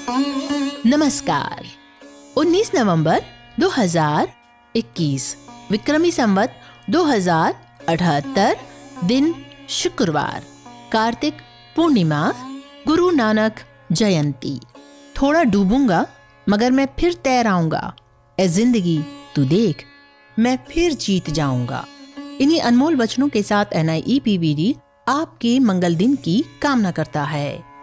नमस्कार। 19 नवंबर 2021 विक्रमी संवत 2078, दिन शुक्रवार, कार्तिक पूर्णिमा, गुरु नानक जयंती। थोड़ा डूबूंगा मगर मैं फिर तैर आऊंगा, ए जिंदगी तू देख मैं फिर जीत जाऊंगा। इन्हीं अनमोल वचनों के साथ NIEPVD आपके मंगल दिन की कामना करता है।